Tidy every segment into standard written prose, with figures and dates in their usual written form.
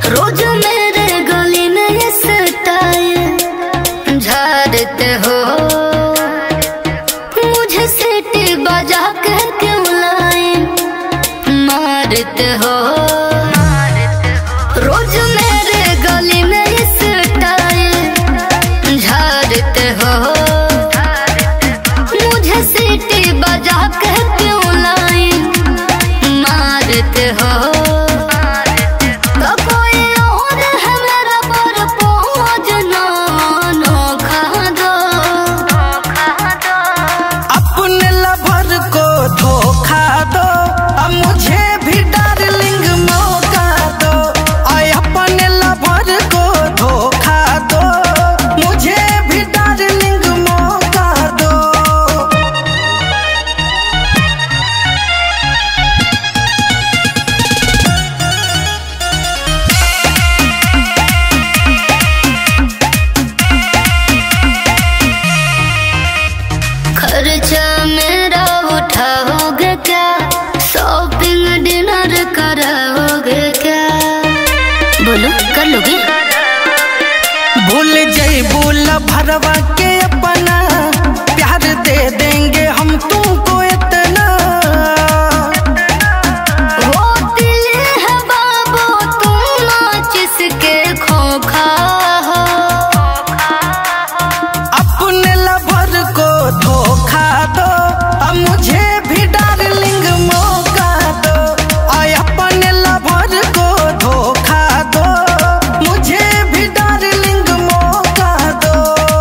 रोज मेरे गली में ये स्टाइल झाड़ते हो, मुझे सीटी बजा के क्यों लाइन मारते हो। रोज मेरे गली में ये स्टाइल झाड़ते हो, मुझे सीटी बजा के क्यों लाइन मारते हो। खर्चा मेरा उठाओगे क्या, शॉपिंग डिनर कराओगे क्या, बोलो कर लोगे। भूल जइबू भरवा के अपना, प्यार दे देंगे हम तुमको इतना। वो दिल है बाबू तुम नाचिस के खोखा हो, अपने लवर को धोखा दो, अब मुझे भी डार्लिंग मौका दो। आय अपने लवर को धोखा दो, मुझे भी डार्लिंग मौका दो।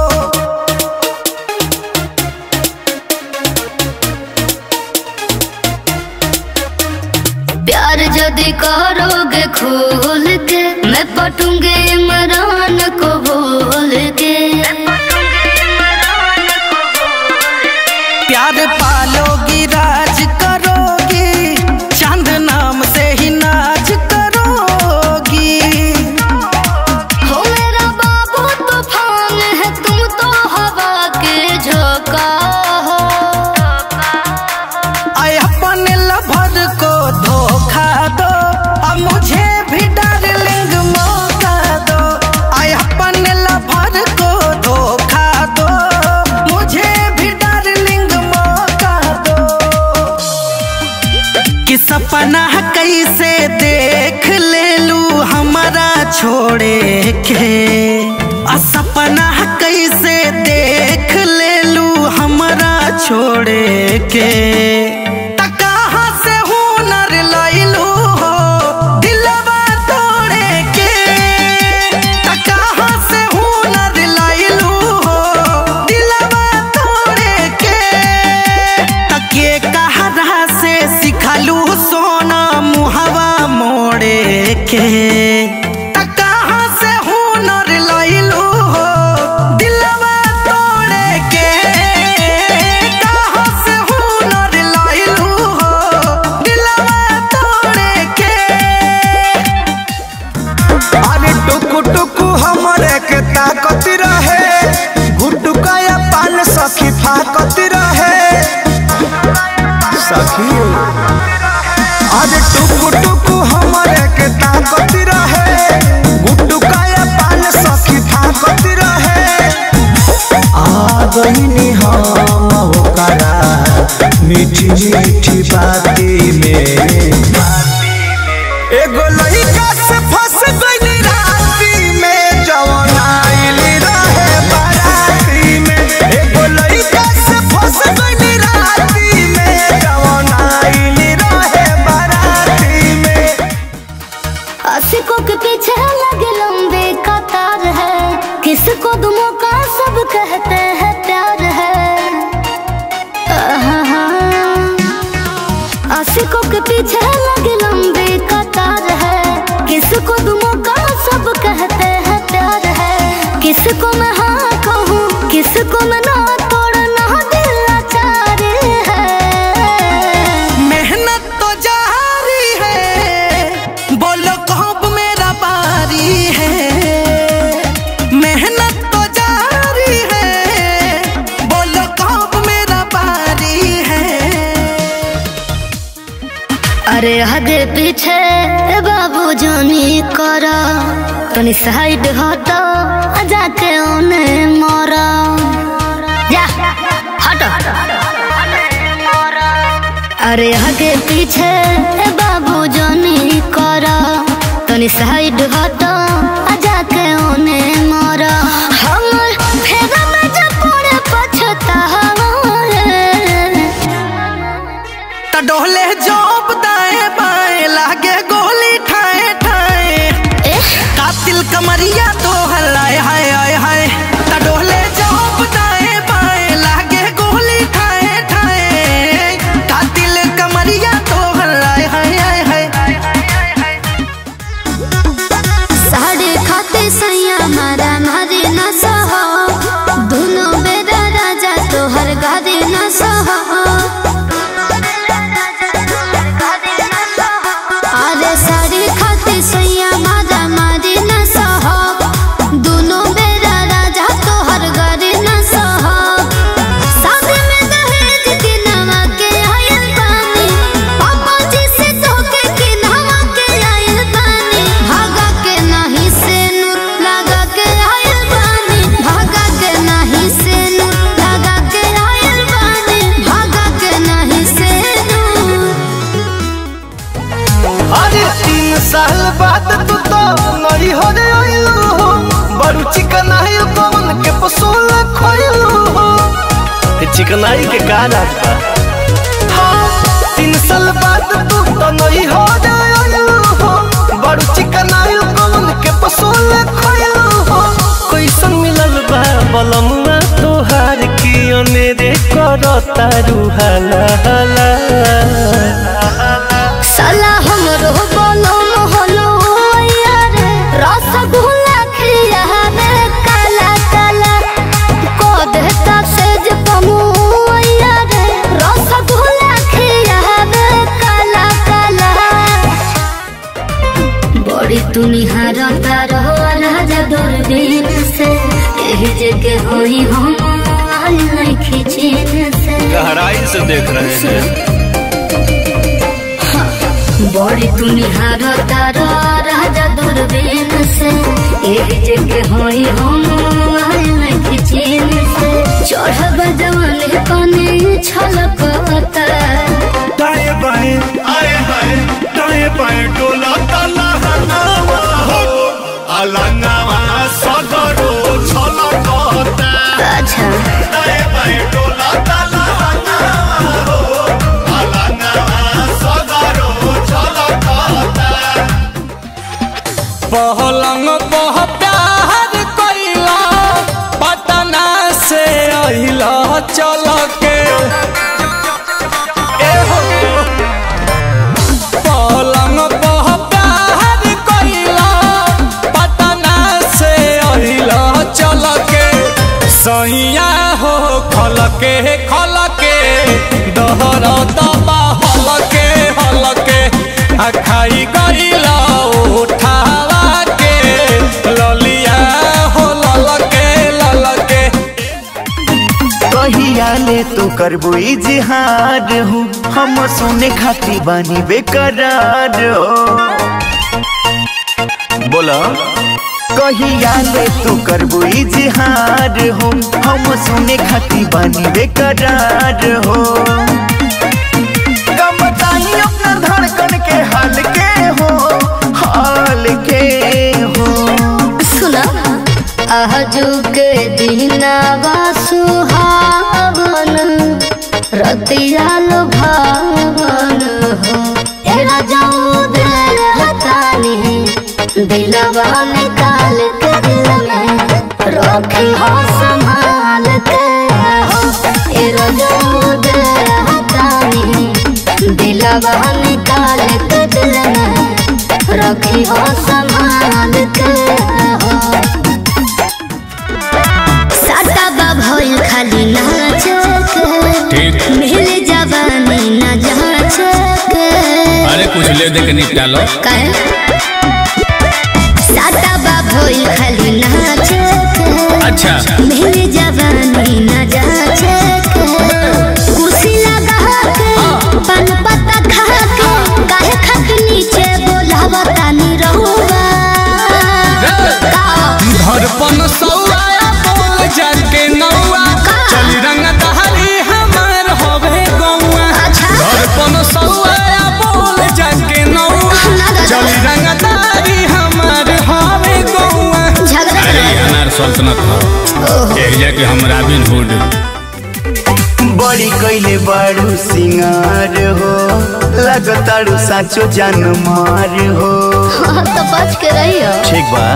प्यार यदि करोगे खोल के, मैं पटूंगे इमरान को बोल के। प्यार पालोगी राज करोगी, चांद नाम से ही नाच करोगी। हो मेरा बाबू तूफान है, तुम तो हवा के झोंका हो। आय अपने लवर को धोखा दो, अब मुझे भी डार्लिंग मौका दो। आय अपने लवर को धोखा दो, मुझे भी डार्लिंग मौका दो। कि सपना कैसे देख ले लू हमारा छोड़े के, सपना कैसे देख ले लू हमारा छोड़े के। कहाँ से हुनर लैलू हो दिलवा तोड़े के, कहाँ से हुनर लैलू हो दिलवा तोड़े के। तके कहरा से सिखलू सोना मुहवा मोड़े के। कहाँ से हुनर लैलू हो दिलवा तोड़े के, कहाँ से हुनर लैलू हो दिलवा तोड़े के। अरे टुकु टुकु हमरे के ताकत रहे, गुटुकाया पान सखी फाकत रहे सखी। अरे टुकु टुकु हमरे के ताकत रहे, गुटुकाया पान सखी फाकत रहे। आ गईनी हम होकरा मीठी मीठी बाती में, एगो लइका से फंस गइली राती में, जवन आइल रहे बाराती में। एगो लइका से फंस गइली राती में, जवन आइल रहे बाराती में। आशिकों के पीछे लगे लंबे कतार है, किसको दुमों का सब कहते हैं प्यार है। आशिकों के पीछे लगे लंबे कतार है, किसको दुमों का सब कहते हैं प्यार है। किसको मैं हाँ कहूँ, किसको मैं ना, तोड़ना दिल लाचार है। मेहनत तो जारी है, बोलो कब मेरा बारी है। मेहनत तो जारी है, बोलो कब मेरा बारी है। अरे आगे पीछे बाबू जानी कर तनी साइड हट जाके ओने मर जा हट अरे आगे पीछे बाबू जनी कर तनी साइड हट जाके ओने मर हमर फेरा में जब पड़े पछतावा त डोले जोब दाएं बाएं लागे गोली ठाए ठाए कातिल कमरिया तो हलाए हाय हाय हाय त डोले जोब दाएं बाएं लागे गोली ठाए ठाए कातिल कमरिया तो हलाए हाय हाय हाय साढ़े खाते सैया मारा मारे न सहो दोनों बेरा राजा तोहर गारे न सहो अरे साढ़े खाते सैया मारा मारे न सहो दोनों बेरा राजा तोहर गारे न सहो शादी में दहेज के नवा के आयल बानी पापा जी से धोखे के नवा के आयल बानी भागा के नहीं से नूर लगा के आयल बानी भागा के नहीं से नूर लगा के आयल बानी भागा के नहीं से नूर अरे 3 साल बाद तू तो नई हो रे आइलू हो बड़ू चिकनाई कौन के पसोल खोइलू हो चिकनाई के का राज बा हाँ 3 साल बाद तू तो नई हो रे आइलू हो बड़ू चिकनाई कौन के पसोल खोइलू हो कैसन मिलल बा बलमुआ तोहार की अनेरे करता रुहाला हाला साला हमरो बोलो मोहलो यार रसगुल्ला खिया रे काला काला को देता सेज पमु यार रसगुल्ला खिया रे काला काला बड़ी तुनिहार तारो राजा दूरबीन से यही जगह होई हम आई नहीं खींचीन से गहराई से देख रहे हैं बड़ी तुनिहार तारो राजा दूरबीन से एक जगह होई हम आयल खिचीन से चढ़ब जवानी कने छलकता दाएं बाएं आए हाय दाएं बाएं डोला ताला हनावा हो अलंगावा सगरो छलकता अच्छा दाएं बाएं डोला ताला हनावा हो अलंगावा सगरो छलकता पहलंग पह प्यार कइला पटना से अहिला चल के पलंग पह प्यार कइला पटना से अहिला चल के सैया हो खल के दहर दबा हल के आ खाई गइला उठावा के ललिया हो ललके कहिया ले तो करबो इजहार हूँ हम सोने खाती बानी बेकरार हो बोला कहिया ले तो करबो इजहार हूँ हम सोने खाती बानी बेकरार हो कम बताई अपना धड़कन के हाल के हो सुना आजू के दिनावा सुहावन रतिया लुभावन हो तेरा जाऊ दिल हतानी दिलवा निकाल के दिल में रखी हो संभाल के हो तेरा जाऊ दिल हतानी दिलवा निकाल के दिल में रखी हो संभाल के हो साटा भइल खाली नाच के मिल जवानी न जाच के अरे कुछ ले दे के निपटा लो काहे साटा भइल खाली नाच के अच्छा मिल जवानी न जाच के कुर्सी लगा के पान पत्ता खा के काहे खाके नीचे बोलावा तानी रहुआ धड़पन सौआ बोल जाके नौआ चली रंग दहरी हमार होवे गौआ धड़पन सौआ बोल जाके नौआ चली रंग दहरी हमार होवे गौआ। अरे अनार सल्तनत हो एक जाके हम रॉबिन हुड बड़ी कैले बारू सिंगार हो लगतारू साचो जान मार हो तो बच के रहियो। ठीक बा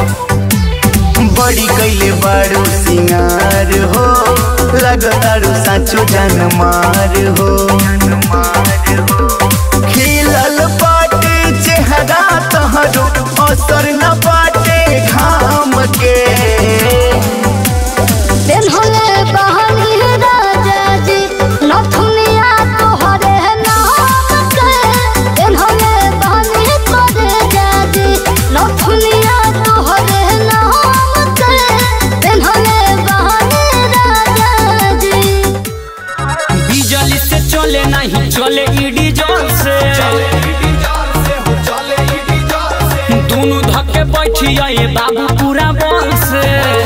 बड़ी कैले बारू सिंगार हो लगतारू साचो जान मार हो खिलल बाटे चेहरा तहरो असर न बाटे घाम के दिन होले बहानी राजा जी नथुनिया तोहरे नाम के दिन होले बहानी तोरे जाजी नथुनिया तोहरे नाम के दिन होले बहानी राजा जी। बिजली से चले नहीं चले ईडी जोर से दोनों धक्के बैठिया ये बाबू पूरा बल से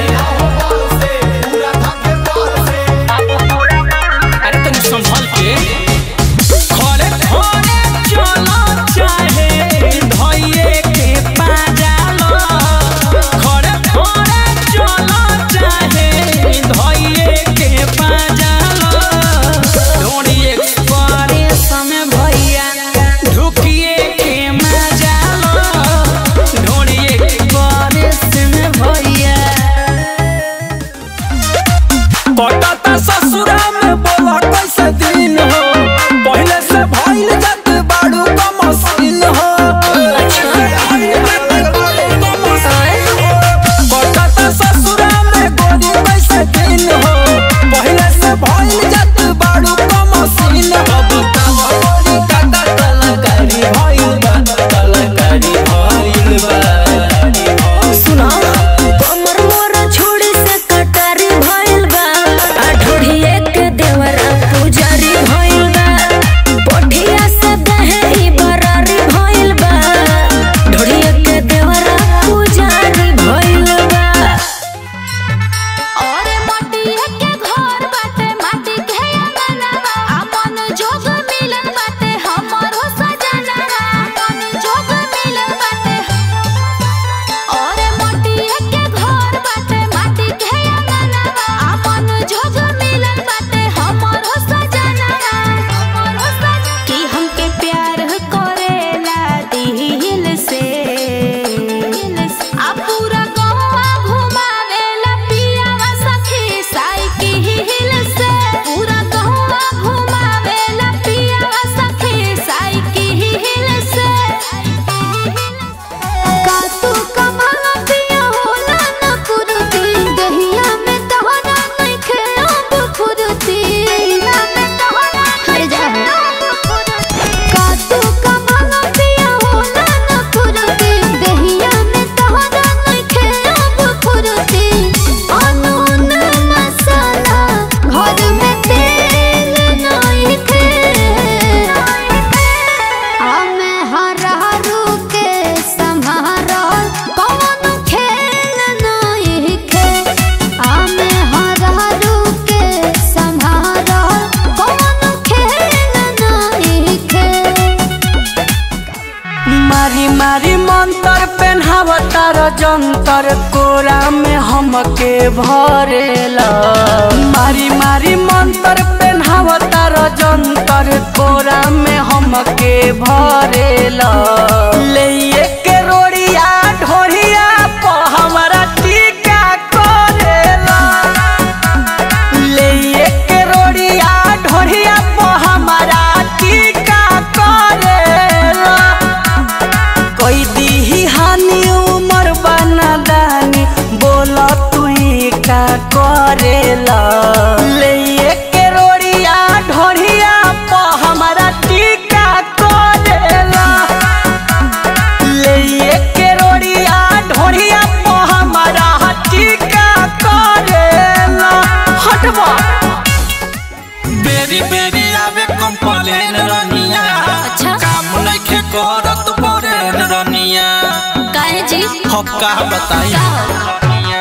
अरे तनी संभल के खड़े खड़े चलो चाहे धइए के पाजालो खड़े खड़े चलो चाहे धइए के पाजालो डोरी एक्सप्रेस में भैया ढुकिए के मजालो डोरी एक्सप्रेस में भैया पटाता ससुरा में बोला कैसे दिन हो पहले से भइल जात बाड़ू का मशीन हो पटाता ससुरा में गोरी कैसे दिन हो पहले से भइल जात बाड़ू का मशीन हो बताओ गोरी काटा कलाकारी भइल बा सुना कमर मोर छोड़ी से कटारी भइल बा आ ढोढ़िए के देवरा पुजारी भइल बा पोठिया से दहेरी बरारी भइल बा ढोढ़िए के देवरा पुजारी भइल बा। और मटिया के घर बाटे माटी के अंगनवा अपन जोग मिलन बाटे हमरो सजनवा अपन जोग मिलन बाटे और मटिया के घर बाटे माटी के अंगनवा अपन जोग मिलन बाटे हमरो सजनवा कि हमके प्यार करेला दिल से आ पूरा गौवा घुमावेला पियावा सखी साइकिल से पूरा गौवा घुमावेला पियावा सखी साइकिल से का तू कमाला पिया होला न कुरुती दहिया में तोहरा नइखे अब फुरुती दहिया में तोहरा हर जा का तू कमाला पिया होला न कुरुती दहिया में तोहरा नइखे अब फुरुती अनून मसाला घर में तेल नइखे हमें हरारू के संभारल कौन खेल नइखे हमें हरारू के संभारल कौन खेल नइखे। मारी मारी मंतर पेन्हावतार जंतर कोरा में हमके भरेला मारी मारी मंतर पेन्हावतार जंतर कोरा में हमके भरेला ले के रोड़िया ढोरिया प हमरा टीका करेला ले के रोड़िया ढोरिया प हमरा टीका करेला कोई दी हानि उमर बना दानी बोला तू का करेला ले के रोड़िया ढोरिया प हमरा टीका करेला ले के रोड़िया ढोरिया प हमरा टीका करेला हटवा बेरी बेरी आवे कंप्लेन रनिया काम नइखे करत परेन रनिया काहे जी हम का बताई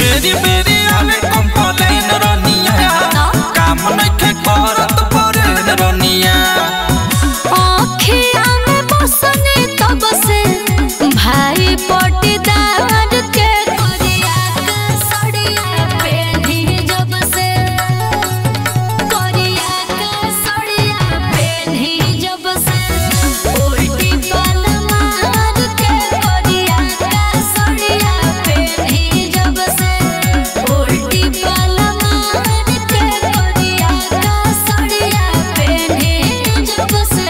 बेरी बेरी आवे कंप्लेन रनिया काम नइखे करत परे रनिया आँखिया में बसने तब से भाई पटीदार के करिया के सड़िया पेढ़ी जब से करिया के सड़िया पेढ़ी जब से उल्टी बाल मार के करिया के सड़िया पेढ़ी जब से उल्टी बाल मार के करिया के सड़िया पेढ़ी जब से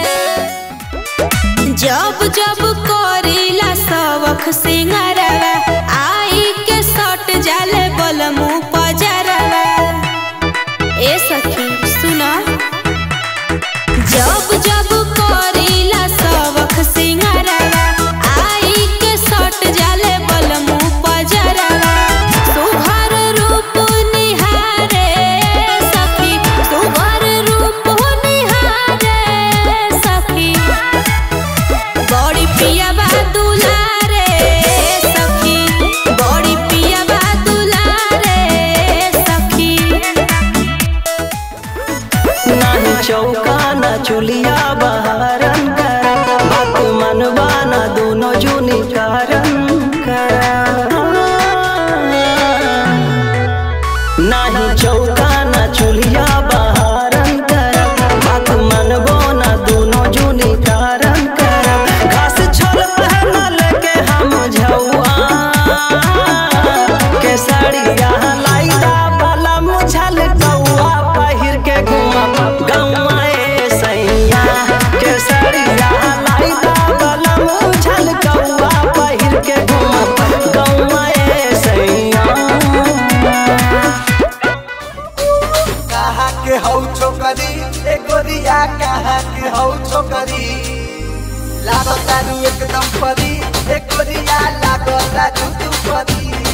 जब जब करीला सबख सिंगारवा आई के सट जाले बलमु पजरवा ए सखी सुना जब जब करीला सबख सिंगारवा आई के सट जाले बलमु पजरवा सुघर रूप निहारे सखी सुघर रूप निहारे सखी बड़ी पिया बा दुलारे सखी बड़ी पिया बा दुलारे सखी नाही चौका ना चुलिया बहारन करा बात मनवा ना दोनों जुनी कारण करा नाही चौका ना चुलिया बहारन करा बात मनवो ना दोनों जुनी कारण करा घास छोल पहनल के हम झौआ के साड़िया लाइदा वाला मुझल कौआ पहिर के घुमा गौआ ए सैया के साड़िया लाइदा वाला मुझल कौआ पहिर के घुमा गौआ ए सैया कहा के हौ छोकरी ए गोरिया कहा के हौ छोकरी लागतानी एकदम परी ए गोरिया लागता जुतु परी